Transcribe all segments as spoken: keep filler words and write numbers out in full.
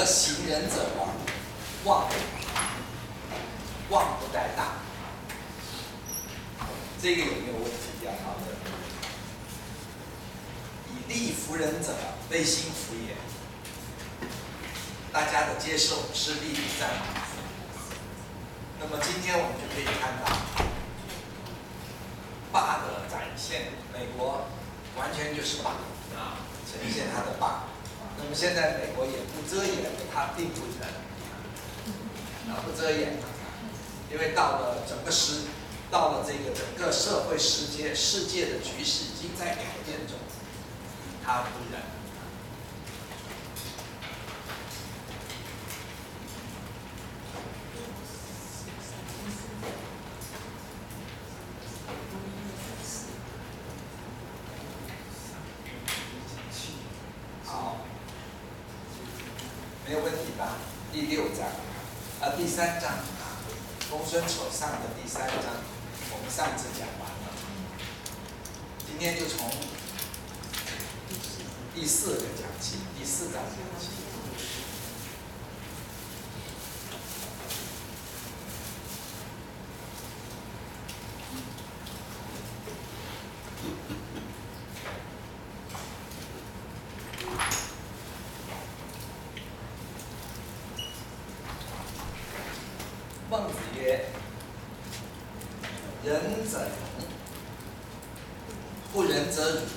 行仁者亡，妄妄不待大。这个有没有问题呀？好的。以利服人者，非心服也。大家的接受是利益在吗？那么今天我们就可以看到霸的展现，美国完全就是霸啊，呈现它的霸。那么现在美国也不遮掩的，它并不忍啊，不遮掩，因为到了整个时，到了这个整个社会世界世界的局势已经在改变中，它不忍。没有问题吧？第六章，啊，第三章啊，公孙丑上的第三章，我们上次讲完了，今天就从第四个讲起，第四章讲起。孟子曰：“仁者勇，不仁者辱。”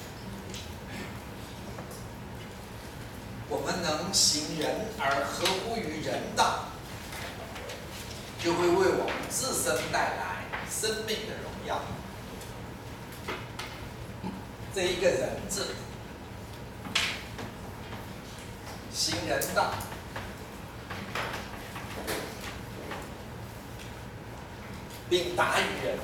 我们能行仁而合乎于人道，就会为我们自身带来生命的荣耀。这一个人字，行人道。并达于人，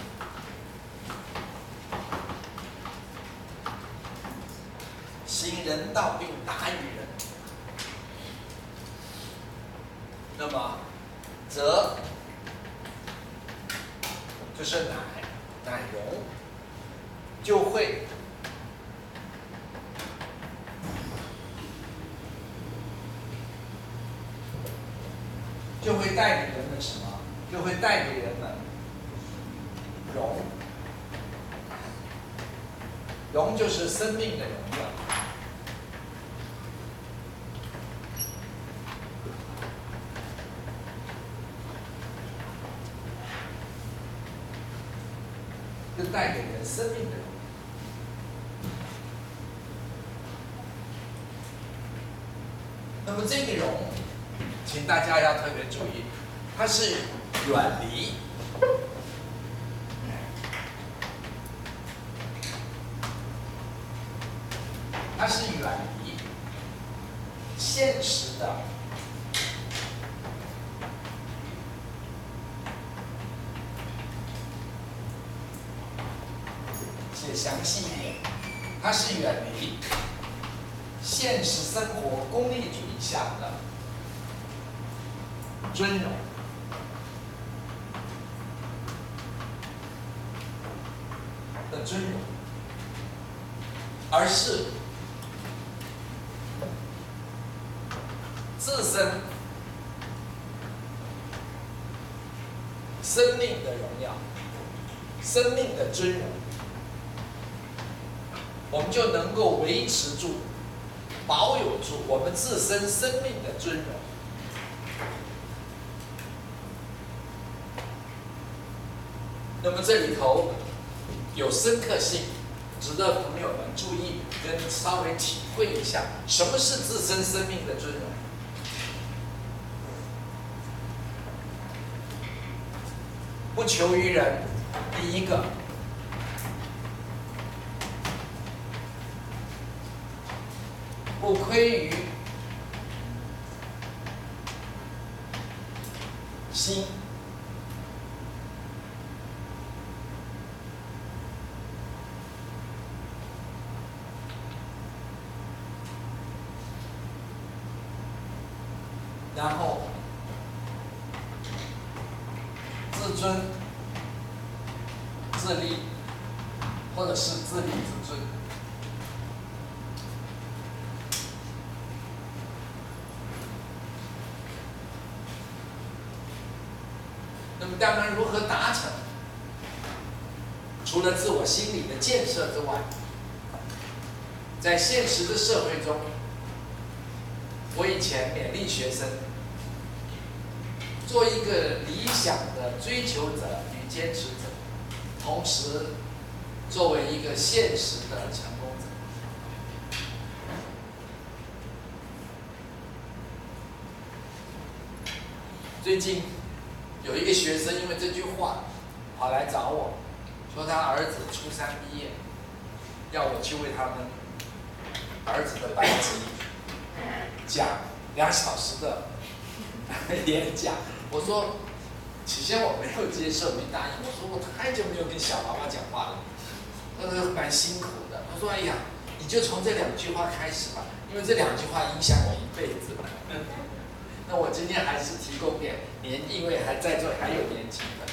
行人道并达于人，那么则就是乃乃容，就会就会带给人们什么？就会带给人们荣，荣就是生命的荣耀。就带给人生命的荣耀。那么这个荣，请大家要特别注意，它是远离，它是远离现实的写详细一点，它是远离现实生活功利主义下的尊荣。的尊荣，而是自身生命的荣耀、生命的尊荣，我们就能够维持住、保有住我们自身生命的尊荣。那么这里头有深刻性，值得朋友们注意跟稍微体会一下，什么是自身生命的尊荣。不求于人，第一个，不亏于心。然后自尊、自立，或者是自立自尊。 那么当然如何达成？除了自我心理的建设之外，在现实的社会中，我以前勉励学生，做一个理想的追求者与坚持者，同时作为一个现实的成功者。最近有一个学生因为这句话跑来找我，说他儿子初三毕业，要我去为他们儿子的班级讲两小时的演讲。我说，起先我没有接受，没答应。我说我太久没有跟小娃娃讲话了，呃，蛮辛苦的。他说，哎呀，你就从这两句话开始吧，因为这两句话影响我一辈子。那我今天还是提供给年，因为还在座还有年轻的。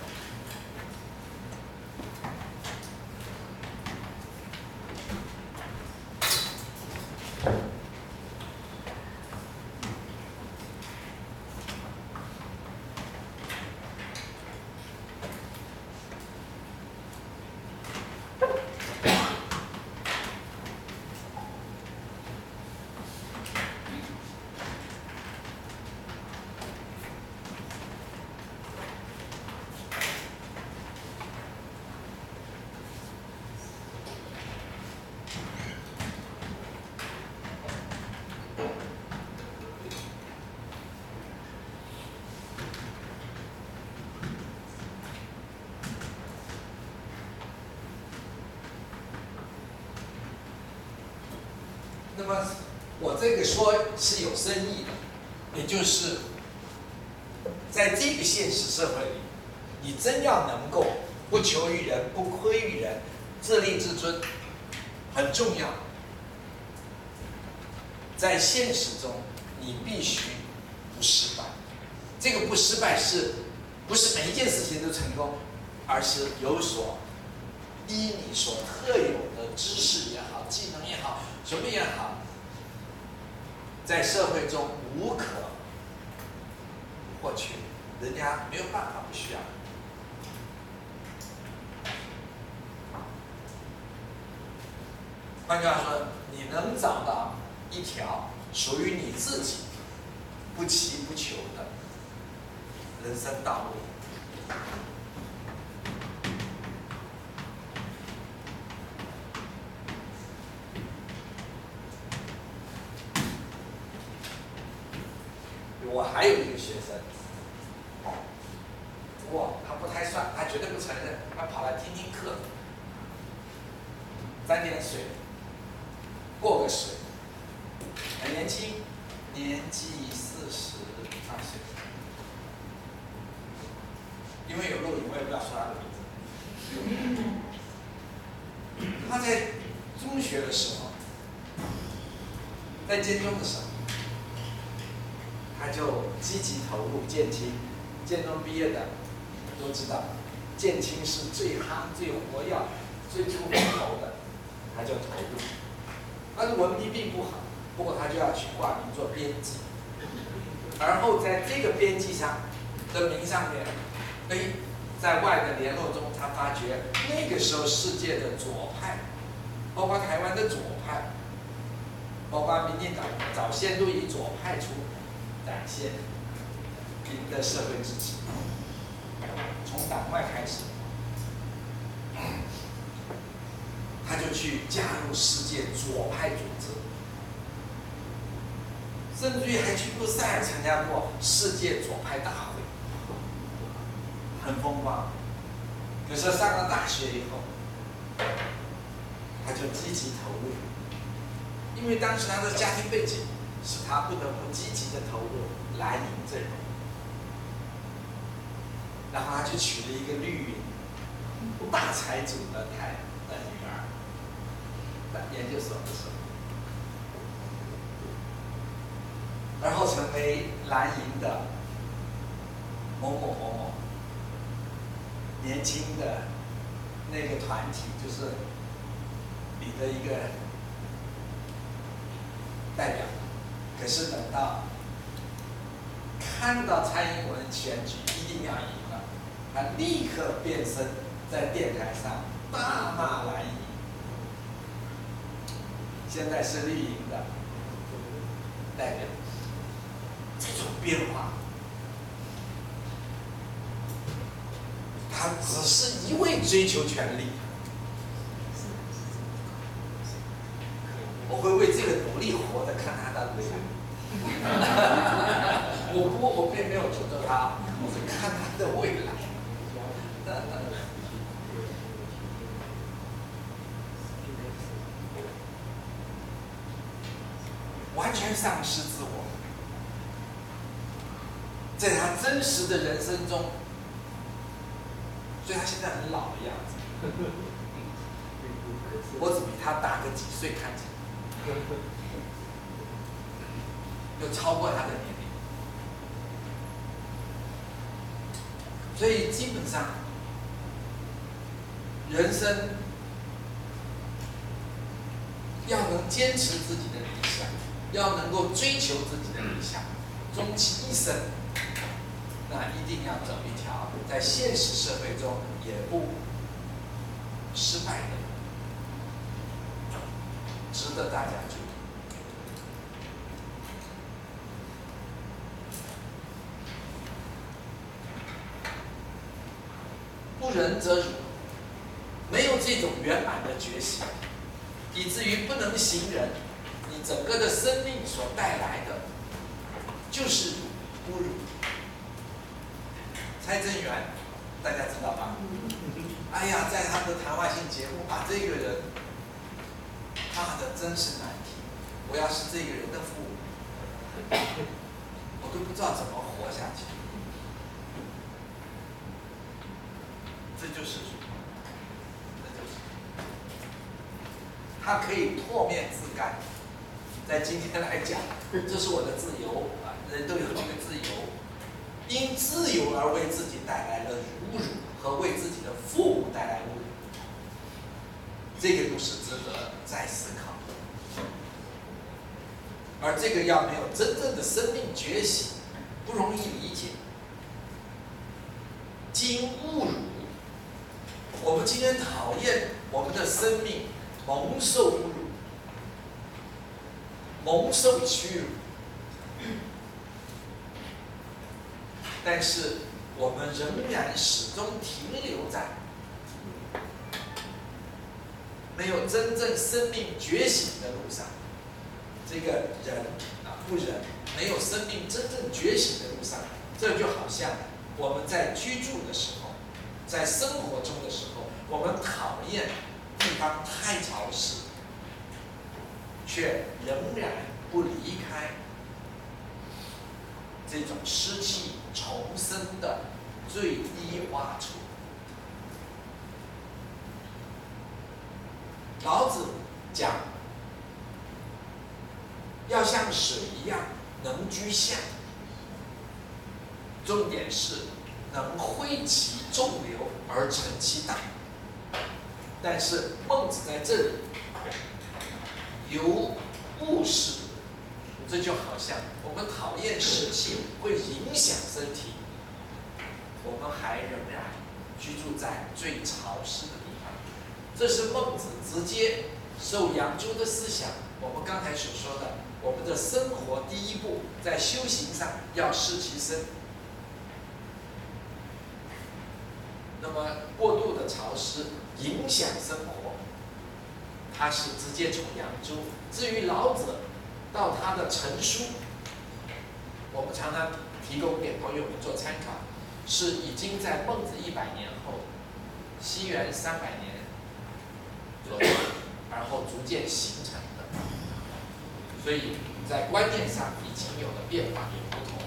那么我这个说是有深意的，也就是在这个现实社会里，你真要能够不求于人、不亏于人、自立自尊，很重要。在现实中，你必须不失败。这个不失败是不是每一件事情都成功，而是有所依你所特有的知识也好、技能也好、什么也好，在社会中无可或缺，人家没有办法不需要。换句话说，你能找到一条属于你自己不祈不求的人生道路。我还有一个学生，不过他不太算，他绝对不承认，他跑来听听课，沾点水，过个水，很年轻，年纪四十二岁，因为有录影，我也不要说他的名字。他在中学的时候，在建中的时候，他就积极投入建青。建中毕业的都知道，建青是最夯、最活跃、最出风头的，他就投入。他的文笔并不好，不过他就要去挂名做编辑。而后在这个编辑上的名上面，哎，在外的联络中，他发觉那个时候世界的左派，包括台湾的左派，包括民进党早先都以左派出展现赢得社会支持，从党外开始，他就去加入世界左派组织，甚至于还去布塞尔参加过世界左派大会，很风光。可是上了大学以后，他就积极投入，因为当时他的家庭背景使他不得不积极的投入蓝营阵营。然后他就娶了一个绿营大财主的太的女儿，在研究所的时候，然后成为蓝营的某某某某年轻的那个团体，就是你的一个代表。可是等到看到蔡英文选举一定要赢了， 他立刻变身，在电台上大骂蓝营。现在是绿营的代表，这种变化，他只是一味追求权力。我会为这个努力活着，看他的未来。我不，我并没有诅咒他，我是看他的未来。完全丧失自我，在他真实的人生中，所以他现在很老的样子。我只比他大个几岁，看起来又超过他的年龄，所以基本上人生要能坚持自己的理想，要能够追求自己的理想，终其一生，那一定要走一条在现实社会中也不失败的路，值得大家注意。不仁则辱，没有这种圆满的觉醒，以至于不能行仁，你整个的生命所带来的就是侮辱。蔡正元，大家知道吧？哎呀，在他的谈话性节目把这个人骂的真是难听。我要是这个人的父母，我都不知道怎么活下去。这就是，这就是，他可以唾面自干。在今天来讲，这是我的自由啊，人都有这个自由，因自由而为自己带来了侮辱，和为自己的父母带来侮辱，这个都是值得再思考的。而这个要没有真正的生命觉醒，不容易理解。经侮辱。我们今天讨厌我们的生命蒙受侮辱、蒙受屈辱，但是我们仍然始终停留在没有真正生命觉醒的路上。这个人啊，不仁，没有生命真正觉醒的路上，这就好像我们在居住的时候。在生活中的时候，我们讨厌地方太潮湿，却仍然不离开这种湿气重生的最低洼处。老子讲，要像水一样能居下，重点是能挥其众流而成其大。但是孟子在这里由物事，这就好像我们讨厌湿气会影响身体，我们还仍然居住在最潮湿的地方。这是孟子直接受杨朱的思想。我们刚才所说的，我们的生活第一步在修行上要视其身。那么过度的潮湿影响生活，它是直接从杨朱。至于老者到他的成书，我们常常提供给朋友们做参考，是已经在孟子一百年后，西元三百年左右，然后逐渐形成的。所以在观念上已经有了变化，有不同。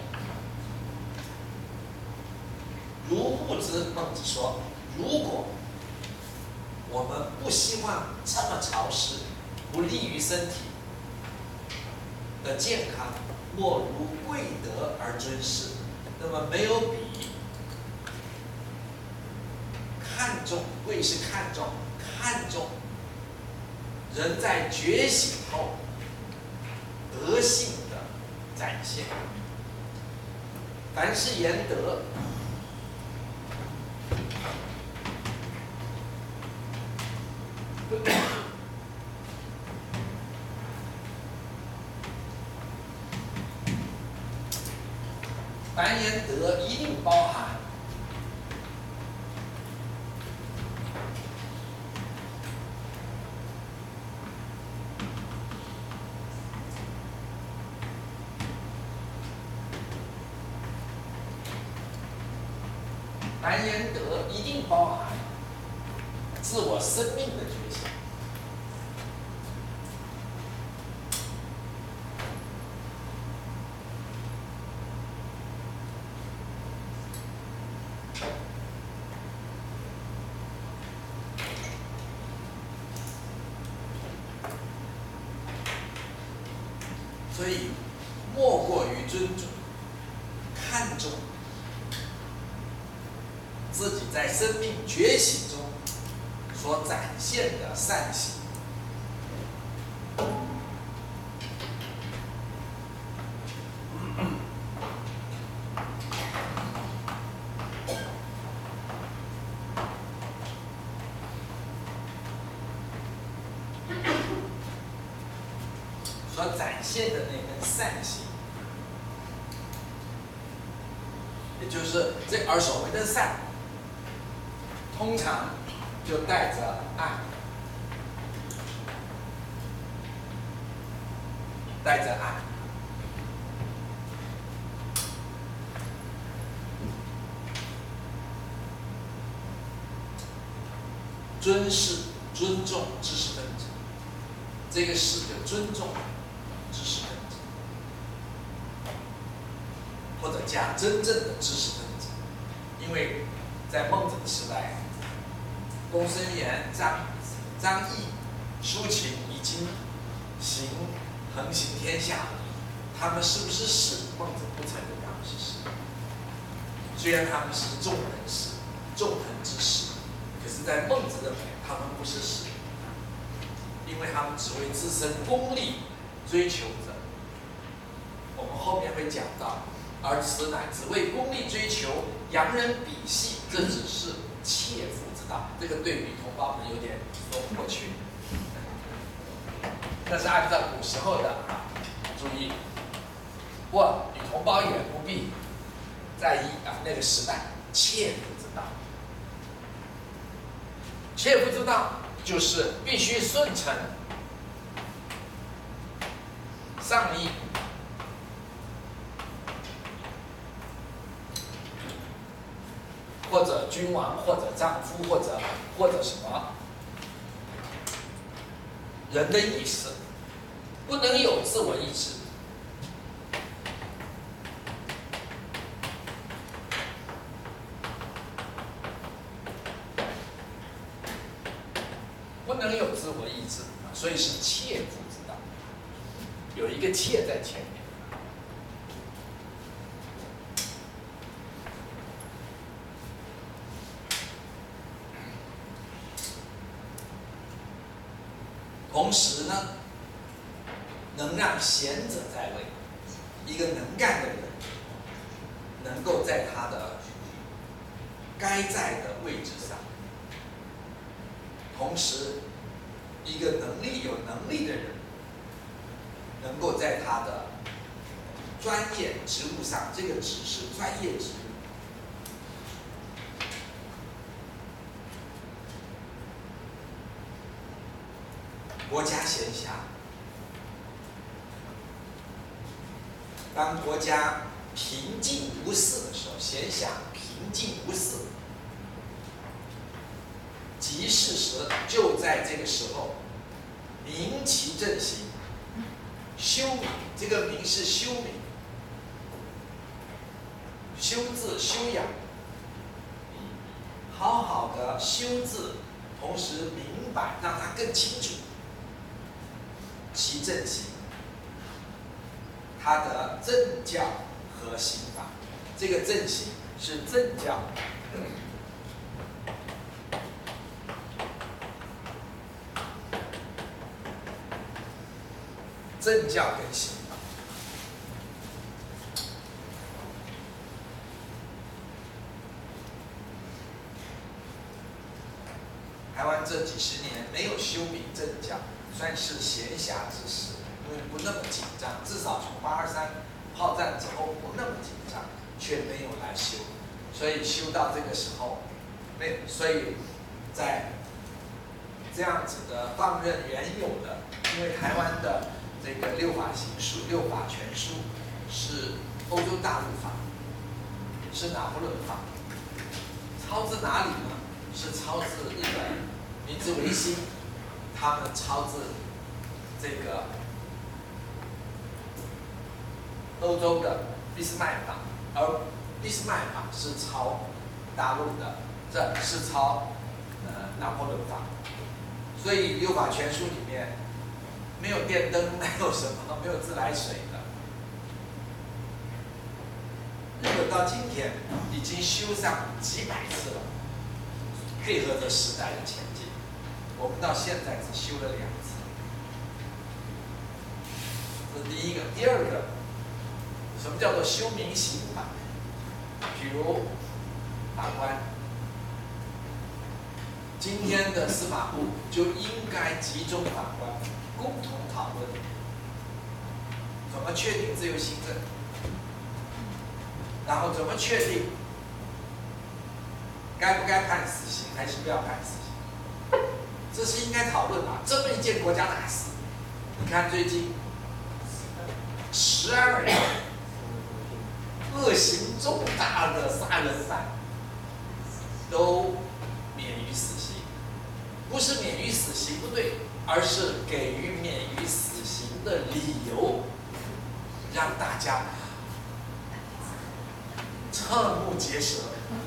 如物之，孟子说，如果我们不希望这么潮湿，不利于身体的健康，莫如贵德而尊师。那么没有比看重，贵是看重，看重人在觉醒后德性的展现。凡是言德， 凡言德一定包含凡言德一定包含自我生命的觉醒。所以，莫过于尊重、看重自己在生命觉醒中所展现的善行。所展现的那份善行，也就是这而所谓的善，通常就带着爱，带着爱，尊师、尊重知识分子，这个是就尊重知识分子，或者讲真正的知识分子，因为在孟子的时代，公孙衍、张张翼、苏秦已经行横行天下了，他们是不是士？孟子不承认他们是士，虽然他们是众人士、众人之士，可是，在孟子认为他们不是士，因为他们只为自身功利追求者。我们后面会讲到，而此乃只为功利追求，洋人比戏，这只是切肤之道。这个对女同胞们有点说不过去，那是按照古时候的啊，注意，我女同胞也不必在意啊，那个时代切肤之道，切肤之道就是必须顺承上意。或者君王，或者丈夫，或者或者什么人的意识，不能有自我意志。不能有自我意志，所以是切肤之道，有一个切在前面。同时呢，能让贤者在位，一个能干的人，能够在他的该在的位置上；同时，一个能力有能力的人，能够在他的专业职务上，这个只是专业职务。国家闲暇，当国家平静无事的时候，闲暇平静无事，即是时就在这个时候，明其正行，修明。这个明是修明，修治修养，好好的修治，同时明白，让它更清楚。其正行，它的正教和刑法，这个正行是正教，正教跟刑法。台湾这几十年没有修明正教，算是闲暇之时，因为不那么紧张，至少从八二三炮战之后不那么紧张， 却没有来修，所以修到这个时候，没，所以在这样子的放任原有的，因为台湾的这个六法行书、六法全书是欧洲大陆法，是拿破仑法，抄自哪里呢？是抄自日本明治维新，他们抄自这个欧洲的俾斯麦法，而俾斯麦法是抄大陆的，这是抄呃拿破仑法。所以六法全书里面没有电灯，没有什么，没有自来水的。日本到今天已经修上几百次了，配合着时代的前进。我们到现在只修了两次，这是第一个。第二个，什么叫做修民刑法？比如法官，今天的司法部就应该集中法官共同讨论，怎么确定自由行政，然后怎么确定该不该判死刑，还是不要判死刑，这是应该讨论的。这么一件国家大事，你看最近十二人恶行重大的杀人犯都免于死刑，不是免于死刑不对，而是给予免于死刑的理由，让大家瞠目结舌。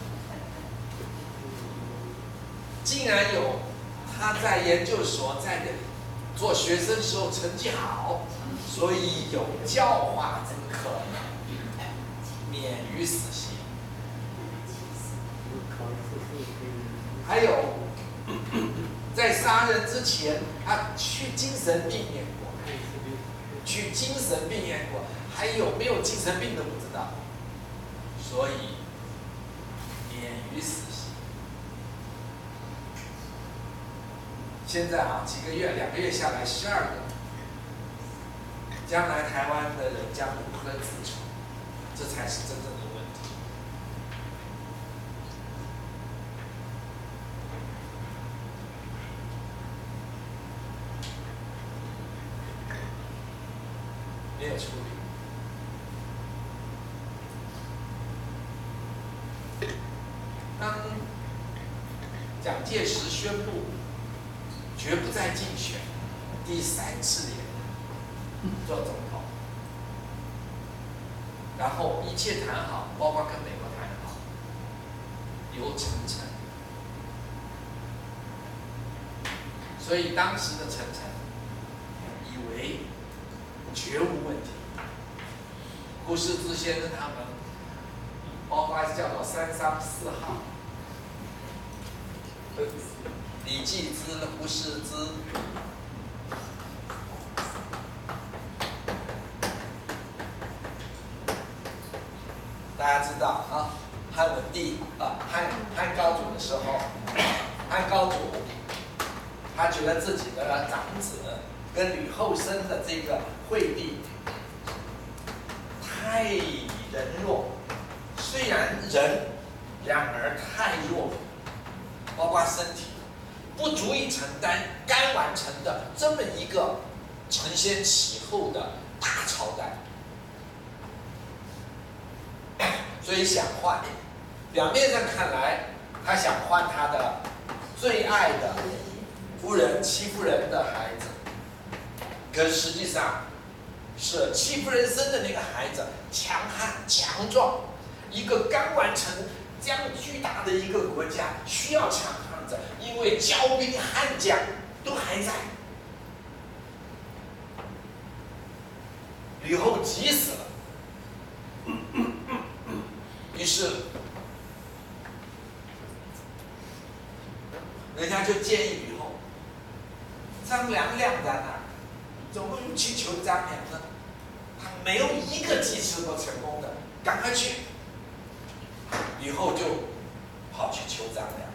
竟然有他在研究所在做学生时候成绩好，所以有教化之可能，免于死刑。还有在杀人之前，他去精神病院过，去精神病院过，还有没有精神病都不知道，所以免于死刑。现在啊，几个月、两个月下来，十二个，将来台湾的人将如何自处，这才是真正的问题。没有处理。当蒋介石宣布绝不再竞选第三次连任做总统，然后一切谈好，包括跟美国谈好，由陈诚。所以当时的陈诚以为绝无问题。胡适之先生他们，包括叫做三商四号，李济之、胡适之，大家知道啊，汉文帝啊，汉汉高祖的时候，汉高祖他觉得自己的长子跟吕后生的这个惠帝太人弱，虽然人，然而太弱，包括身体不足以承担该完成的这么一个承先启后的大朝代，所以想换。表面上看来，他想换他的最爱的夫人戚夫人的孩子，可是实际上是戚夫人生的那个孩子强悍强壮，一个刚完成这样巨大的一个国家需要强悍者，因为骄兵悍将都还在。吕后急死了，于是人家就建议吕后，张良晾在那儿，怎么不去求张良呢？他没有一个计策都成功的，赶快去。吕后就跑去求张良，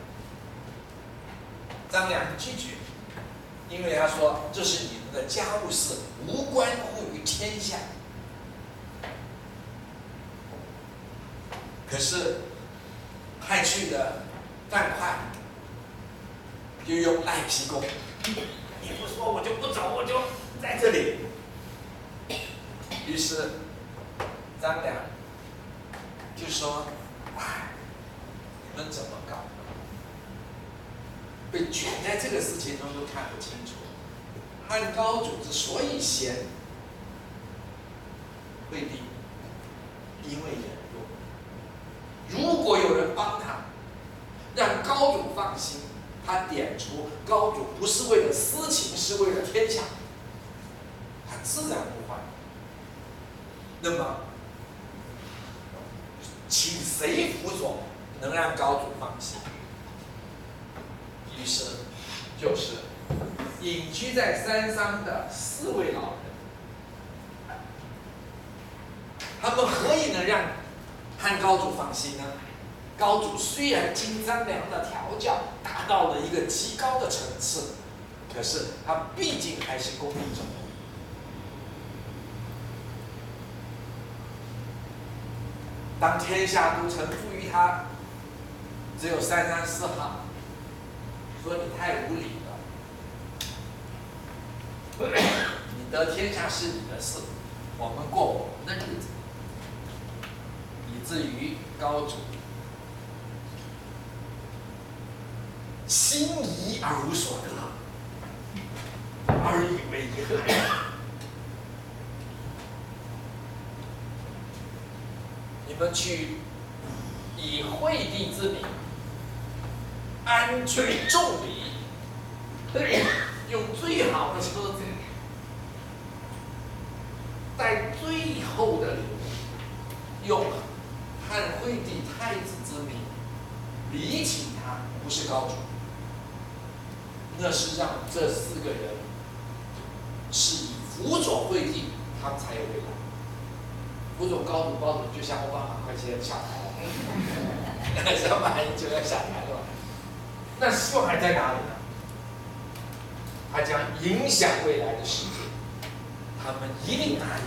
张良拒绝，因为他说这是你们的家务事，无关乎于天下。 可是派去的范哙就用赖皮功，你不说我就不走，我就在这里。于是张良就说：“哎，你们怎么搞？被卷在这个事情中都看不清楚。汉高祖之所以贤惠帝，因为忍弱。如果有人帮他，让高祖放心，他点出高祖不是为了私情，是为了天下，他自然不换。那么，请谁辅佐，能让高祖放心？于是，就是隐居在山上的四位老人，他们何以能让汉高祖放心呢？高祖虽然经张良的调教达到了一个极高的层次，可是他毕竟还是功利者。当天下都臣赋予他只有三三四号，说你太无礼了，你得天下是你的事，我们过我们的日子，以至于高祖心仪而无所得，而以为遗憾。你们去以惠帝之名安居重礼，用最好的车子，在最后的礼物，用汉惠帝太子之名礼请他，不是高祖，那是让这四个人是以辅佐惠帝，他们才有未来。辅佐高祖，高祖就像奥巴马快先下台了，像马英九要下台了，那希望还在哪里呢？他将影响未来的世界，他们一定答应。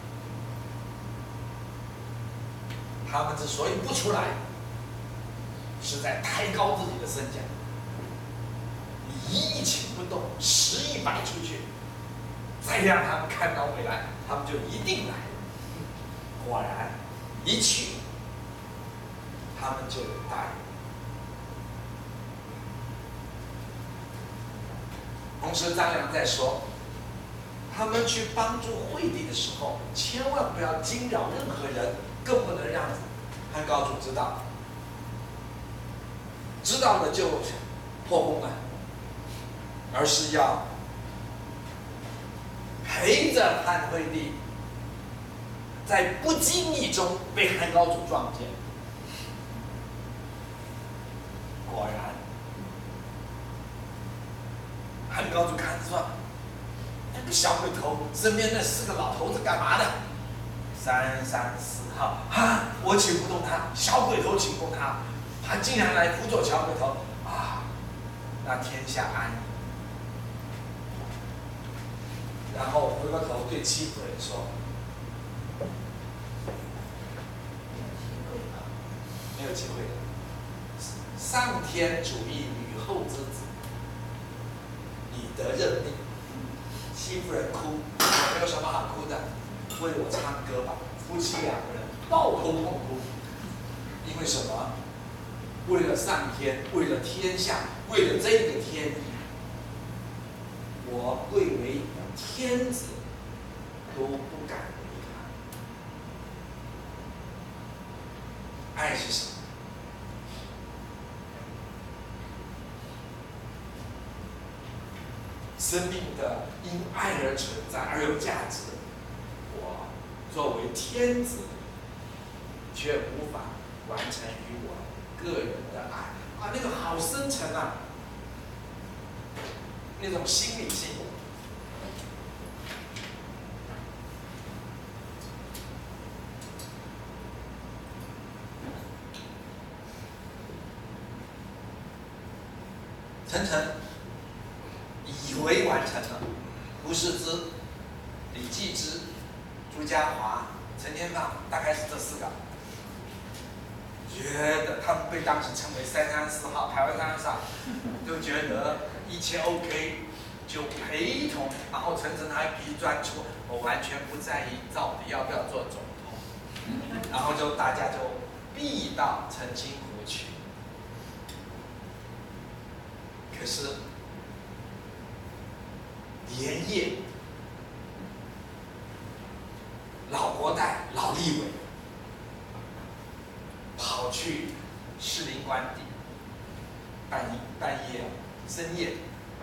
他们之所以不出来，是在抬高自己的身价。你一亿请不动，十亿摆出去，再让他们看到未来，他们就一定来。果然，一去，他们就答应。同时，张良在说，他们去帮助惠帝的时候，千万不要惊扰任何人，更不能让汉高祖知道，知道了就破功了，而是要陪着汉惠帝，在不经意中被汉高祖撞见。果然，汉高祖看着说：“那个小鬼头身边那四个老头子干嘛的？三三四号啊，我请不动他，小鬼头请动他，他竟然来辅佐小鬼头啊！那天下安矣。”然后回过头对戚夫人说：“没有机会了。上天主义吕后之子，你得任命。”戚夫人哭，没有什么好哭的，为我唱歌吧。夫妻两个人抱头痛哭，因为什么？为了上天，为了天下，为了这个天意，我贵为天子都不敢离他。爱是什么？生命的因爱而存在而有价值。我作为天子，却无法完成于我个人的爱啊，那个好深沉啊，那种心理性。陈诚以为完成了，胡适之、李继之、朱家骅、陈天放，大概是这四个。 觉得他们被当时称为三三四号，台湾三三四号，就觉得一切 OK， 就陪同，然后陈诚还必须专出，我完全不在意到底要不要做总统，然后就大家就避到澄清湖去。可是连夜，老国代、老立委跑去士林官邸，半夜半夜深夜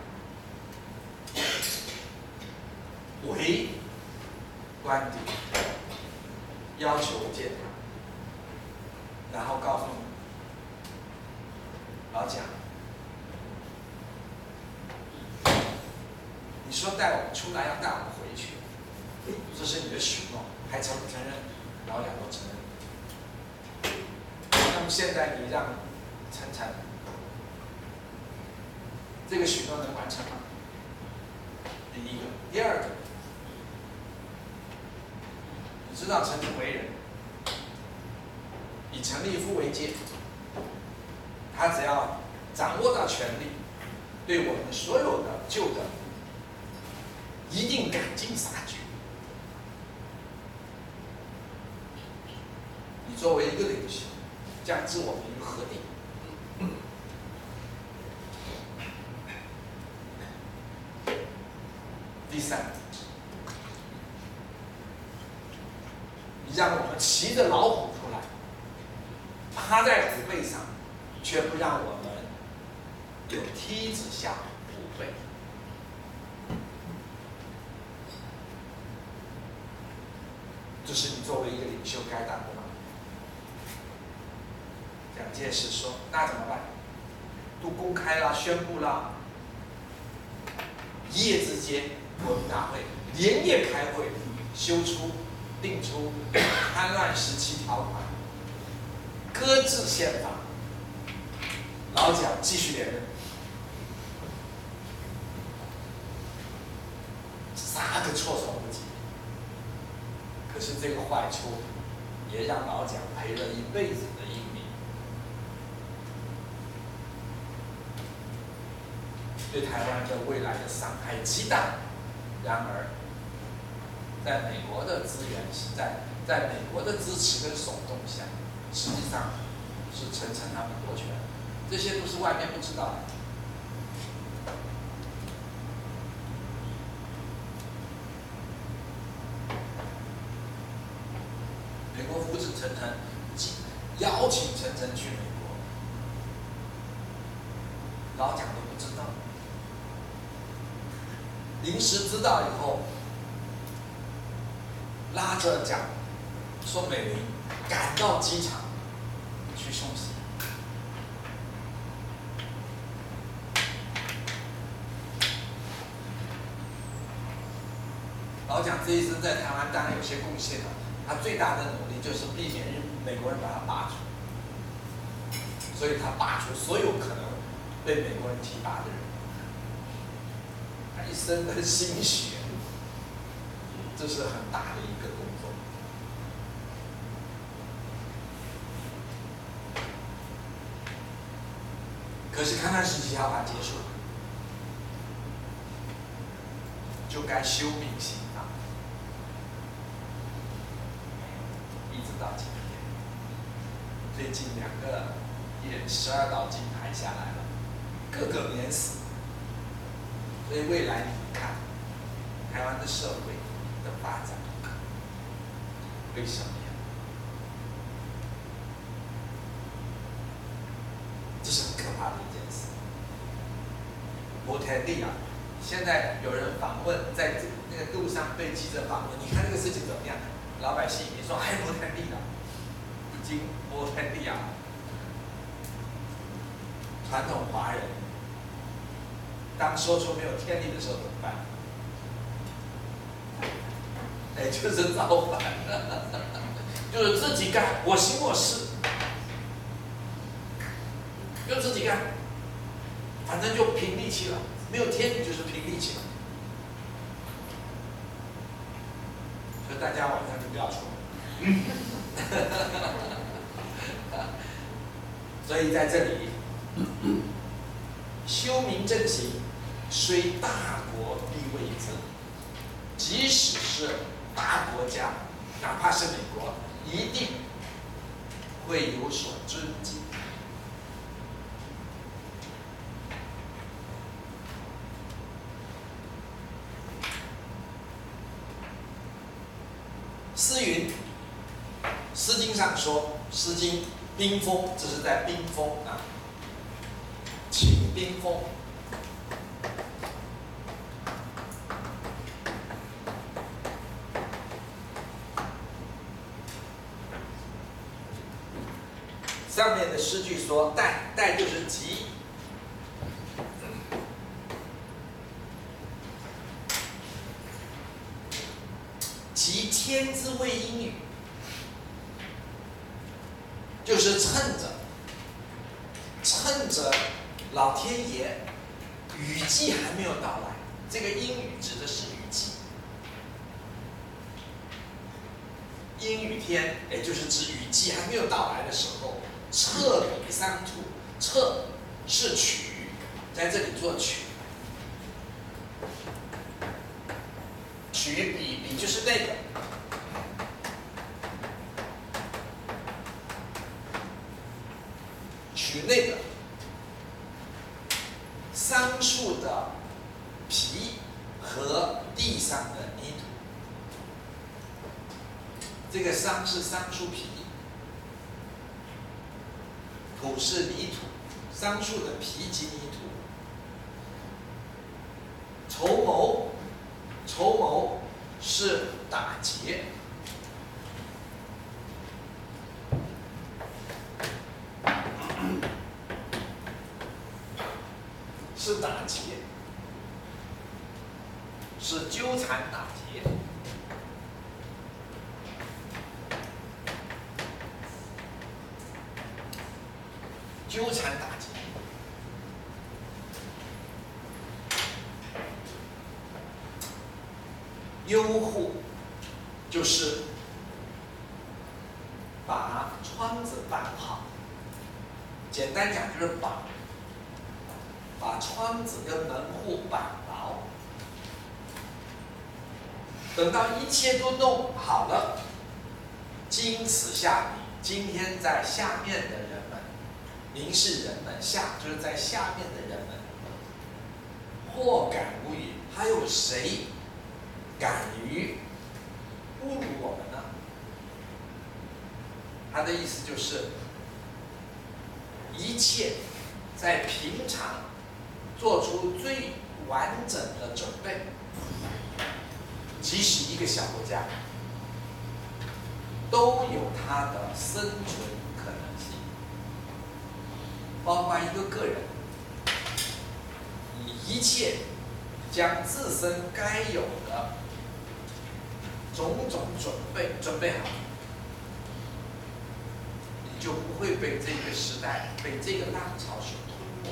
围官邸，要求见他，然后告诉你，老蒋，你说带我们出来，要带我们回去，这是你的许诺，还承不承认？老蒋都承认。那么现在你让陈诚，这个许诺能完成吗？第一个，第二个，你知道陈诚为人以陈立夫为戒，他只要掌握到权力，对我们所有的旧的一定赶尽杀绝。你作为一个领袖，将置我们于何地？第三，你让我们骑着老虎出来，趴在虎背上，却不让我们有梯子下虎背。这是你作为一个领袖该当的吗？蒋介石说：“那怎么办？都公开了，宣布了，一夜之间，国民大会连夜开会，修出、定出戡乱时期条款，搁置宪法。老蒋继续连任，杀个措手不及。可是这个坏处，也让老蒋赔了一辈子的英名。”对台湾的未来的伤害极大。然而，在美国的资源是在在美国的支持跟手动下，实际上是陈诚他们夺权，这些都是外面不知道的。美国扶持陈诚，邀请陈诚去美国，老蒋都不知道。临时知道以后，拉着蒋宋美龄赶到机场去送行。老蒋这一生在台湾当然有些贡献了，他最大的努力就是避免美国人把他罢黜，所以他罢黜所有可能被美国人提拔的人。他一生的心血，这是很大的一个工作。可是戡乱时期条款结束了，就该修订刑法，一直到今天，最近两个也十二道金牌下来了，个个免死。所以未来你看，台湾的社会的发展会什么样？这是很可怕的一件事。摩天地啊，现在有人访问，在这那个路上被记者访问，你看这个事情怎么样？老百姓你说还摩天地了，已经摩天地啊，传统华人。当说出没有天理的时候怎么办？哎，就是造反，就是自己干，我行我素，就自己干，反正就凭力气了，没有天理就是凭力气了。所以大家晚上就不要出门。 所以在这里，修明正行，虽大国必为之。即使是大国家，哪怕是美国，一定会有所尊敬。诗云，《诗经》上说，《诗经》冰封，这是在冰封啊，请冰封。上面的诗句说“代”，代就是吉。其天之谓阴雨，就是趁着趁着老天爷雨季还没有到来，这个阴雨指的是雨季。阴雨天，也就是指雨季还没有到来的时候，彻彼桑土，彻是曲，在这里做曲。曲比比就是那个，取那个桑树的皮和地上的泥土。这个桑是桑树皮，土是泥土，桑树的皮及泥土。筹谋，筹谋是打劫，是打劫，是纠缠打劫。纠缠打劫，悠护就是把窗子绑好，简单讲就是把把窗子跟门户绑牢。等到一切都弄好了，经此下笔，今天在下面的人们。明是人们，下就是在下面的人们，或敢无语，还有谁敢于侮辱我们呢？他的意思就是，一切在平常做出最完整的准备，即使一个小国家，都有它的生存可能性。包括一个个人，以一切将自身该有的种种准备准备好，你就不会被这个时代、被这个浪潮所吞没。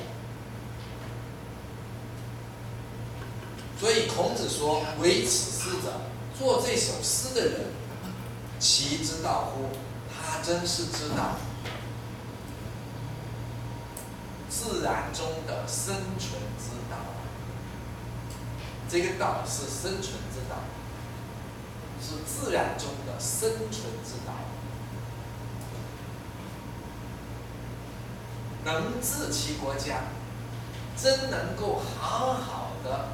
所以孔子说：“为此诗者，做这首诗的人，其之道乎？”他真是知道。自然中的生存之道，这个道是生存之道，是自然中的生存之道。能治其国家，真能够好好的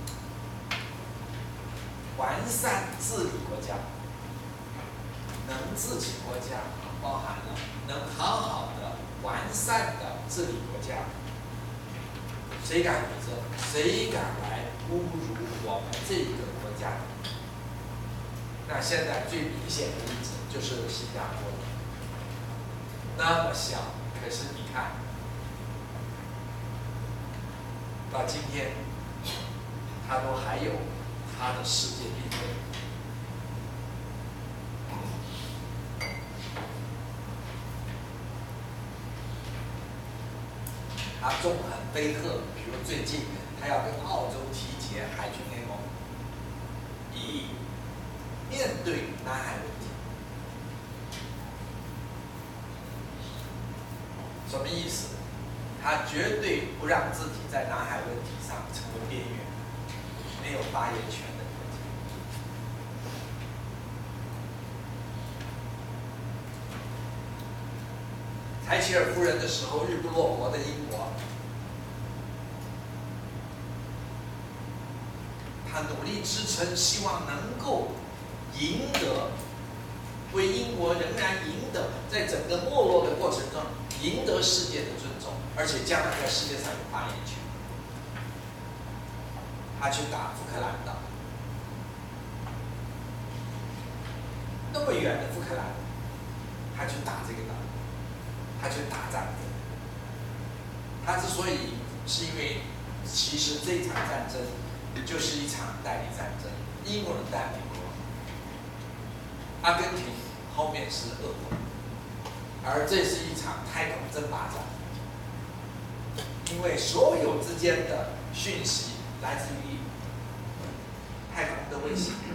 完善治理国家。能治其国家，包含了能好好的完善的治理国家。谁敢否则？谁敢来侮辱我们这个国家？那现在最明显的例子就是新加坡，那么小，可是你看，到今天，它都还有它的世界地位。它纵横捭阖，比如最近它要跟澳洲缔结海军联盟，以面对南海问题。什么意意思？他绝对不让自己在南海问题上成为边缘，没有发言权的国家。柴契尔夫人的时候，日不落国的英国，他努力支撑，希望能够赢得，为英国仍然赢得，在整个没落的过程中赢得世界的尊重，而且将来在世界上有发言权。他去打福克兰岛，那么远的福克兰，他去打这个岛，他去打战争。他之所以是因为，其实这场战争就是一场代理战争，英国人带美国，阿根廷后面是俄国，而这是一场太空争霸战，因为所有之间的讯息来自于太空的卫星，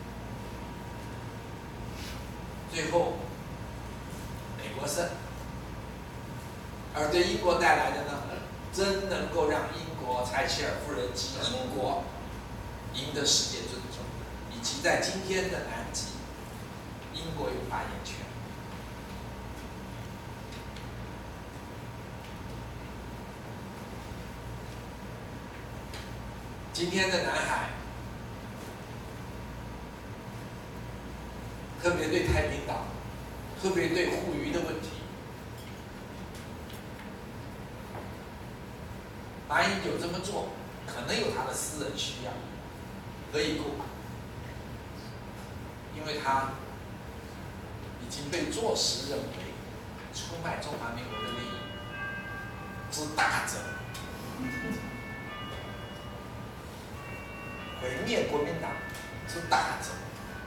最后美国胜，而对英国带来的呢，真能够让英国柴契尔夫人及英国赢得世界尊重，以及在今天的南极，英国有发言权。今天的南海，特别对太平岛，特别对护渔的问题，马英九这么做，可能有他的私人需要，可以过，因为他已经被坐实认为出卖中华民国的利益之大者，毁灭国民党之大者。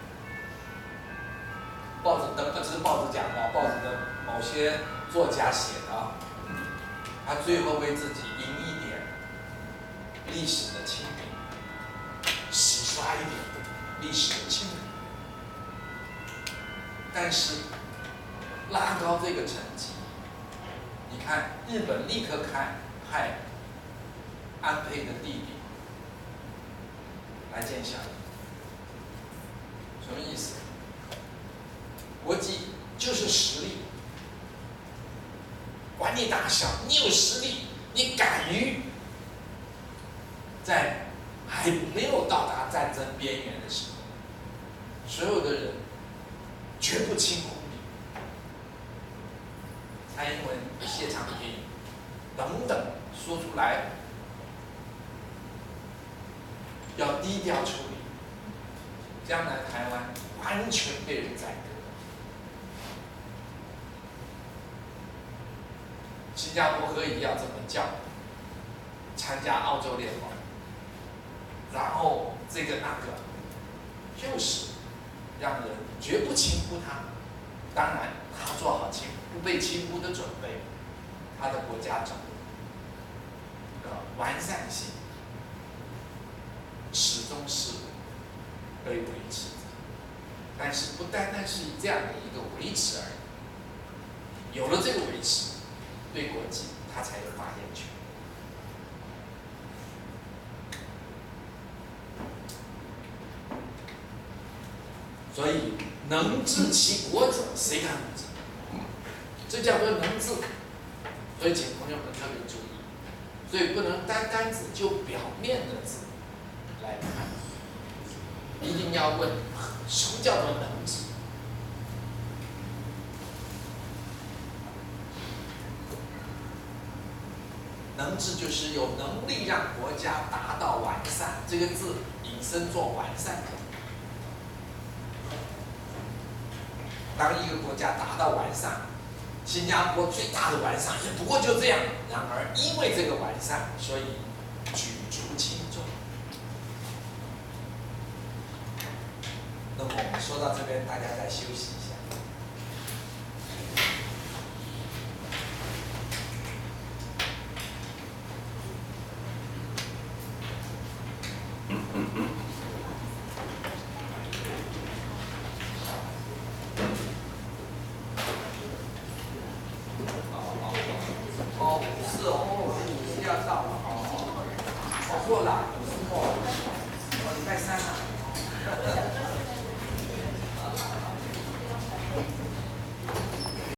报纸登，这是报纸讲的，报纸的某些作家写的，他最后为自己赢一点历史的清明，洗刷一点历史的清明。但是拉高这个成绩，你看日本立刻开派安倍的弟弟来见小英，什么意思？国际就是实力，管你大小，你有实力，你敢于在还没有到达战争边缘的时候，所有的人绝不轻忽你。蔡英文、谢长廷等等说出来，要低调处理，将来台湾完全被人宰割。新加坡可以要这么叫，参加澳洲联盟，然后这个那个，就是让人绝不轻忽他。当然，他做好轻不被轻忽的准备，他的国家整个完善性始终是被维持的。但是不单单是这样的一个维持而已，有了这个维持，对国际他才有发言权。所以能治其国者，谁敢不治？这叫做能治。所以请朋友们特别注意，所以不能单单只就表面的治来看，一定要问什么叫做能治。能治就是有能力让国家达到完善，这个字引申做完善。当一个国家达到完善，新加坡最大的完善也不过就这样。然而，因为这个完善，所以举足轻重。那么我们说到这边，大家再休息一下。 哦，哦，礼拜三啊。